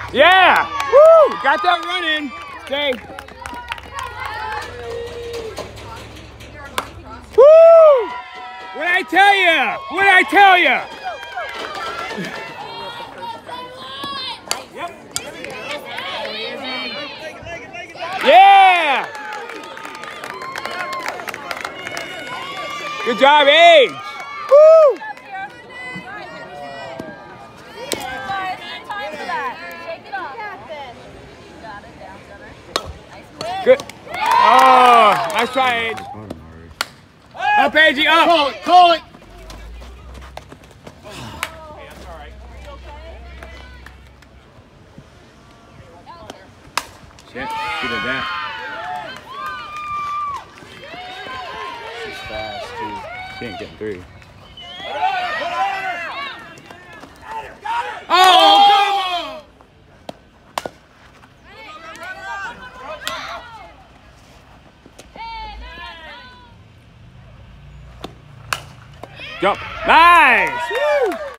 Yeah! Woo! Got that running. Stay. Woo! What'd I tell ya? What'd I tell ya? Yeah! Good job, Age. Woo! Good. Oh, nice try, Age. Up, Agey, up. Call it, call it. Shit, she did that. She's fast, too. She ain't getting through. Oh, come on! Jump. Nice! Woo!